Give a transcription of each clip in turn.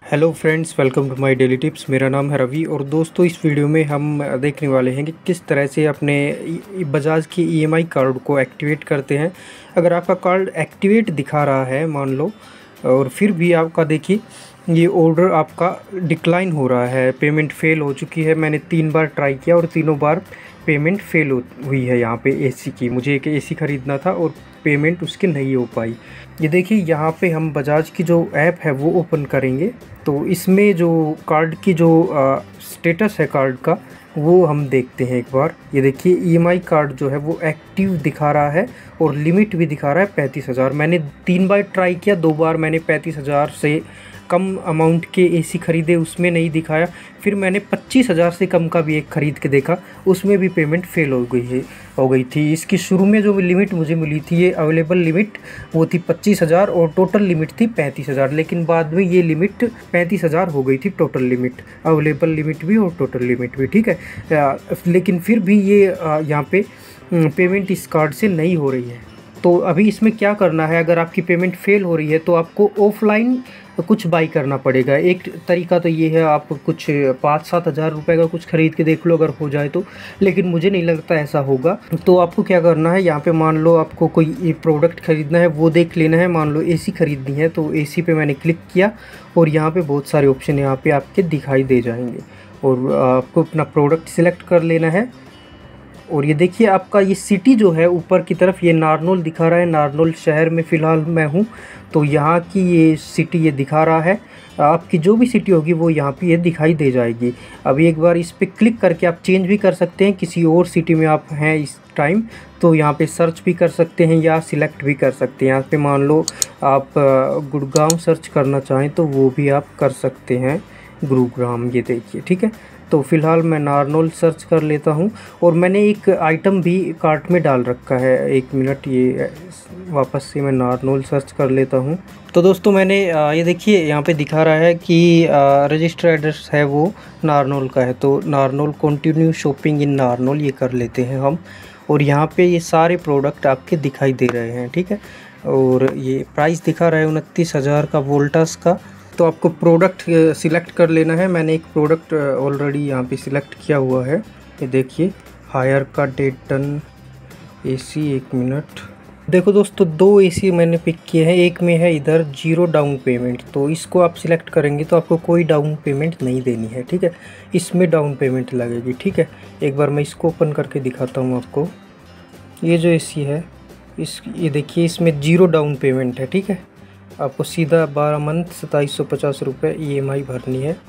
Hello friends, welcome to my daily tips. मेरा नाम है रवि और दोस्तों इस वीडियो में हम देखने वाले हैं कि किस तरह से अपने बजाज की ईएमआई कार्ड को एक्टिवेट करते हैं। अगर आपका कार्ड एक्टिवेट दिखा रहा है मान लो, और फिर भी आपका देखिए ये ऑर्डर आपका डिक्लाइन हो रहा है, पेमेंट फेल हो चुकी है। मैंने 3 बार ट्राई किया और तीनों बार पेमेंट फेल हुई है। यहाँ पे एसी की, मुझे एक एसी ख़रीदना था और पेमेंट उसकी नहीं हो पाई। ये देखिए यहाँ पे हम बजाज की जो ऐप है वो ओपन करेंगे तो इसमें जो कार्ड की जो स्टेटस है कार्ड का वो हम देखते हैं एक बार। ये देखिए ईएमआई कार्ड जो है वो एक्टिव दिखा रहा है और लिमिट भी दिखा रहा है 35,000। मैंने 3 बार ट्राई किया, 2 बार मैंने 35,000 से कम अमाउंट के एसी ख़रीदे, उसमें नहीं दिखाया। फिर मैंने 25,000 से कम का भी एक ख़रीद के देखा, उसमें भी पेमेंट फ़ेल हो गई थी। इसकी शुरू में जो लिमिट मुझे मिली थी, ये अवेलेबल लिमिट वो थी 25,000 और टोटल लिमिट थी 35,000, लेकिन बाद में ये लिमिट 35,000 हो गई थी, टोटल लिमिट, अवेलेबल लिमिट भी और टोटल लिमिट भी, ठीक है। लेकिन फिर भी ये यहाँ पे पेमेंट इस कार्ड से नहीं हो रही है। तो अभी इसमें क्या करना है, अगर आपकी पेमेंट फ़ेल हो रही है तो आपको ऑफलाइन कुछ बाई करना पड़ेगा। एक तरीका तो ये है, आप कुछ 5-7 हज़ार रुपये का कुछ ख़रीद के देख लो अगर हो जाए तो, लेकिन मुझे नहीं लगता ऐसा होगा। तो आपको क्या करना है, यहाँ पे मान लो आपको कोई प्रोडक्ट ख़रीदना है, वो देख लेना है। मान लो एसी ख़रीदनी है तो एसी पे मैंने क्लिक किया और यहाँ पे बहुत सारे ऑप्शन यहाँ पे आपके दिखाई दे जाएंगे और आपको अपना प्रोडक्ट सिलेक्ट कर लेना है। और ये देखिए आपका ये सिटी जो है ऊपर की तरफ ये नारनौल दिखा रहा है। नारनौल शहर में फ़िलहाल मैं हूँ तो यहाँ की ये सिटी ये दिखा रहा है। आपकी जो भी सिटी होगी वो यहाँ पे ये दिखाई दे जाएगी। अभी एक बार इस पर क्लिक करके आप चेंज भी कर सकते हैं, किसी और सिटी में आप हैं इस टाइम तो यहाँ पे सर्च भी कर सकते हैं या सिलेक्ट भी कर सकते हैं। यहाँ पे मान लो आप गुड़गांव सर्च करना चाहें तो वो भी आप कर सकते हैं, गुरुग्राम, ये देखिए, ठीक है। तो फ़िलहाल मैं नारनौल सर्च कर लेता हूँ और मैंने एक आइटम भी कार्ट में डाल रखा है। 1 मिनट, ये वापस से मैं नारनौल सर्च कर लेता हूँ। तो दोस्तों मैंने ये देखिए यहाँ पे दिखा रहा है कि रजिस्टर एड्रेस है वो नारनौल का है, तो Narnaul continue shopping in Narnaul ये कर लेते हैं हम। और यहाँ पे ये सारे प्रोडक्ट आपके दिखाई दे रहे हैं, ठीक है। और ये प्राइस दिखा रहा है 29,000 का वोल्टास का। तो आपको प्रोडक्ट सिलेक्ट कर लेना है। मैंने एक प्रोडक्ट ऑलरेडी यहाँ पे सिलेक्ट किया हुआ है, ये देखिए, हायर का डेटन एसी। 1 मिनट, देखो दोस्तों 2 एसी मैंने पिक किए हैं। एक में है इधर 0 डाउन पेमेंट, तो इसको आप सिलेक्ट करेंगे तो आपको कोई डाउन पेमेंट नहीं देनी है, ठीक है। इसमें डाउन पेमेंट लगेगी, ठीक है। एक बार मैं इसको ओपन करके दिखाता हूँ आपको। ये जो एसी है ये देखिए, इसमें 0 डाउन पेमेंट है, ठीक है। आपको सीधा 12 मंथ 2750 रुपये EMI भरनी है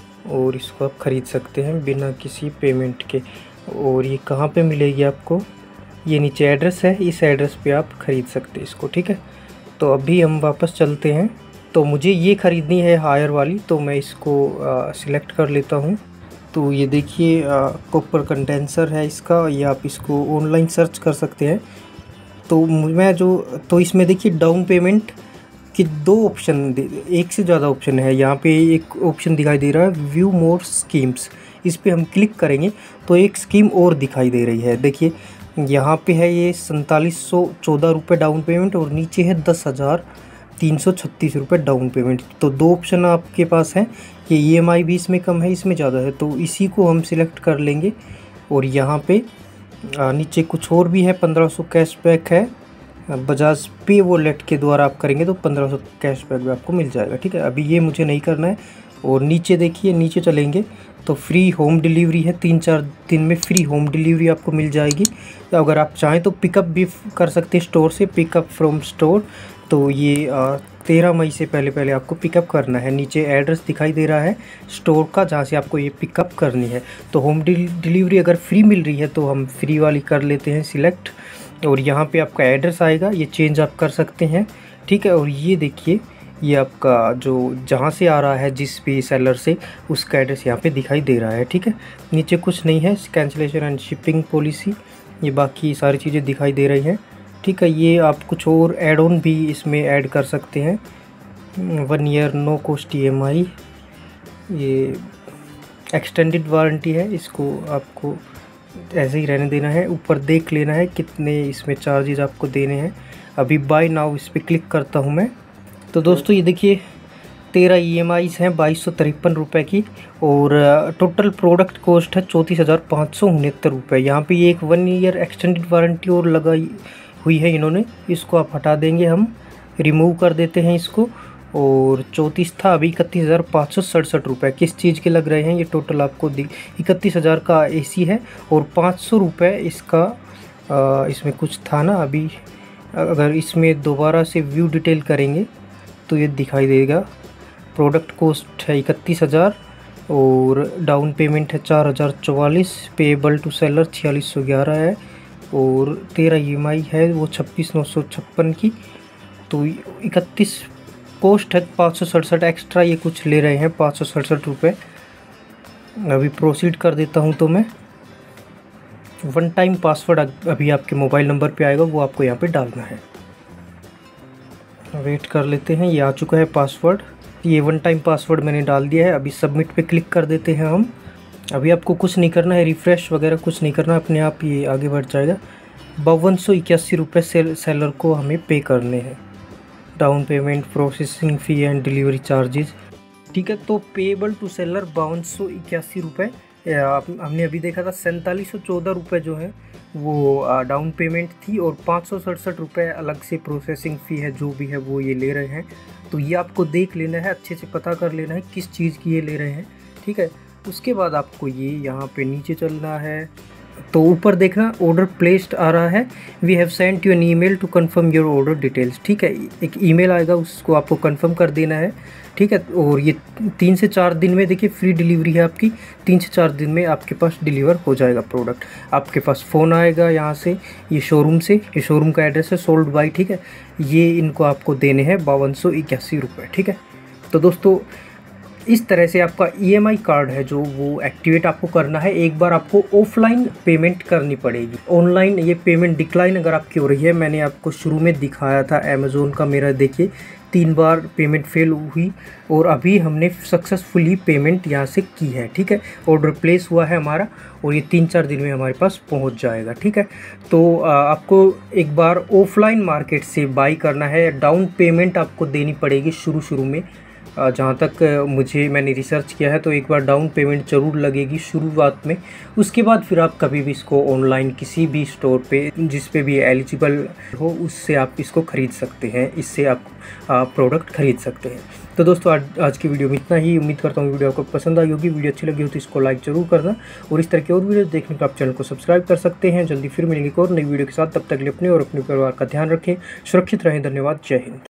और इसको आप ख़रीद सकते हैं बिना किसी पेमेंट के। और ये कहाँ पे मिलेगी आपको, ये नीचे एड्रेस है, इस एड्रेस पे आप ख़रीद सकते हैं इसको, ठीक है। तो अभी हम वापस चलते हैं। तो मुझे ये ख़रीदनी है हायर वाली, तो मैं इसको सिलेक्ट कर लेता हूँ। तो ये देखिए कॉपर कंडेंसर है इसका, ये आप इसको ऑनलाइन सर्च कर सकते हैं। तो इसमें देखिए डाउन पेमेंट कि 2 ऑप्शन, एक से ज़्यादा ऑप्शन है। यहाँ पे एक ऑप्शन दिखाई दे रहा है व्यू मोर स्कीम्स, इस पे हम क्लिक करेंगे तो एक स्कीम और दिखाई दे रही है। देखिए यहाँ पे है ये 4714 रुपये डाउन पेमेंट और नीचे है 10,336 रुपये डाउन पेमेंट। तो 2 ऑप्शन आपके पास हैं कि EMI भी इसमें कम है, इसमें ज़्यादा है, तो इसी को हम सिलेक्ट कर लेंगे। और यहाँ पे नीचे कुछ और भी है, 1500 कैशबैक है। बजाज पे वॉलेट के द्वारा आप करेंगे तो 1500 कैशबैक भी आपको मिल जाएगा, ठीक है। अभी ये मुझे नहीं करना है। और नीचे देखिए, नीचे चलेंगे तो फ्री होम डिलीवरी है, 3-4 दिन में फ्री होम डिलीवरी आपको मिल जाएगी। तो अगर आप चाहें तो पिकअप भी कर सकते हैं स्टोर से, पिकअप फ्रॉम स्टोर। तो ये 13 मई से पहले आपको पिकअप करना है। नीचे एड्रेस दिखाई दे रहा है स्टोर का जहाँ से आपको ये पिकअप करनी है। तो होम डिलीवरी अगर फ्री मिल रही है तो हम फ्री वाली कर लेते हैं सिलेक्ट। और यहाँ पे आपका एड्रेस आएगा, ये चेंज आप कर सकते हैं, ठीक है। और ये देखिए, ये आपका जो जहाँ से आ रहा है जिस भी सेलर से, उसका एड्रेस यहाँ पे दिखाई दे रहा है, ठीक है। नीचे कुछ नहीं है, कैंसिलेशन एंड शिपिंग पॉलिसी, ये बाकी सारी चीज़ें दिखाई दे रही हैं, ठीक है। ये आप कुछ और ऐड ऑन भी इसमें ऐड कर सकते हैं। 1 ईयर नो कॉस्ट EMI, ये एक्सटेंडेड वारंटी है, इसको आपको ऐसे ही रहने देना है। ऊपर देख लेना है कितने इसमें चार्जेस आपको देने हैं। अभी बाय नाउ इस पर क्लिक करता हूँ मैं। तो दोस्तों ये देखिए 13 EMIs हैं 2253 रुपये की, और टोटल प्रोडक्ट कॉस्ट है 34,569 रुपये। यहाँ पे एक 1 ईयर एक्सटेंडेड वारंटी और लगाई हुई है इन्होंने, इसको आप हटा देंगे, हम रिमूव कर देते हैं इसको। और 34 था, अभी 31,567 रुपये किस चीज़ के लग रहे हैं ये टोटल आपको 31,000 का AC है, और 500 रुपये इसका इसमें कुछ था ना, अभी अगर इसमें दोबारा से व्यू डिटेल करेंगे तो ये दिखाई देगा। प्रोडक्ट कॉस्ट है 31,000 और डाउन पेमेंट है 4,044, पेएबल टू सेलर 4611 है, और 13 EMI है वो 26,956 की। तो 31 कॉस्ट है 567, एक्स्ट्रा ये कुछ ले रहे हैं 567 रुपये। अभी प्रोसीड कर देता हूँ तो मैं 1 टाइम पासवर्ड अभी आपके मोबाइल नंबर पे आएगा, वो आपको यहाँ पे डालना है। वेट कर लेते हैं, ये आ चुका है पासवर्ड, ये 1 टाइम पासवर्ड मैंने डाल दिया है। अभी सबमिट पे क्लिक कर देते हैं हम। अभी आपको कुछ नहीं करना है, रिफ़्रेश वगैरह कुछ नहीं करना, अपने आप ये आगे बढ़ जाएगा। 5281 रुपये सेलर को हमें पे करने हैं, down payment, processing fee and delivery charges. ठीक है, तो पेएबल टू सेलर 5281 रुपये। हमने अभी देखा था 4714 रुपये जो है वो डाउन पेमेंट थी, और 567 रुपये अलग से प्रोसेसिंग फ़ी है, जो भी है वो ये ले रहे हैं। तो ये आपको देख लेना है, अच्छे से पता कर लेना है किस चीज़ की ये ले रहे हैं। ठीक है, उसके बाद आपको ये यहाँ पे नीचे चलना है, तो ऊपर देखना ऑर्डर प्लेस्ड आ रहा है, we have sent you an email to confirm your order details. ठीक है, एक ईमेल आएगा, उसको आपको कंफर्म कर देना है। ठीक है, और ये 3 से 4 दिन में, देखिए फ्री डिलीवरी है आपकी, 3 से 4 दिन में आपके पास डिलीवर हो जाएगा प्रोडक्ट। आपके पास फ़ोन आएगा यहाँ से, ये शोरूम से, ये शोरूम का एड्रेस है सोल्ड बाई। ठीक है, ये इनको आपको देने हैं 5281 रुपये। ठीक है, तो दोस्तों इस तरह से आपका EMI कार्ड है जो वो एक्टिवेट आपको करना है। एक बार आपको ऑफलाइन पेमेंट करनी पड़ेगी, ऑनलाइन ये पेमेंट डिक्लाइन अगर आपकी हो रही है, मैंने आपको शुरू में दिखाया था अमेज़ोन का, मेरा देखिए 3 बार पेमेंट फेल हुई, और अभी हमने सक्सेसफुली पेमेंट यहाँ से की है। ठीक है, ऑर्डर प्लेस हुआ है हमारा, और ये 3-4 दिन में हमारे पास पहुँच जाएगा। ठीक है, तो आपको एक बार ऑफलाइन मार्केट से बाई करना है, डाउन पेमेंट आपको देनी पड़ेगी शुरू में। जहाँ तक मैंने रिसर्च किया है तो एक बार डाउन पेमेंट ज़रूर लगेगी शुरुआत में, उसके बाद फिर आप कभी भी इसको ऑनलाइन किसी भी स्टोर पे जिस पे भी एलिजिबल हो उससे आप इसको ख़रीद सकते हैं, इससे आप प्रोडक्ट ख़रीद सकते हैं। तो दोस्तों आज की वीडियो में इतना ही। उम्मीद करता हूँ वीडियो आपको पसंद आई होगी। वीडियो अच्छी लगी हो तो इसको लाइक ज़रूर करना, और इस तरह की और वीडियो देखने को आप चैनल को सब्सक्राइब कर सकते हैं। जल्दी फिर मिलेंगे एक और नई वीडियो के साथ, तब तक के लिए अपने और अपने परिवार का ध्यान रखें, सुरक्षित रहें। धन्यवाद, जय हिंद।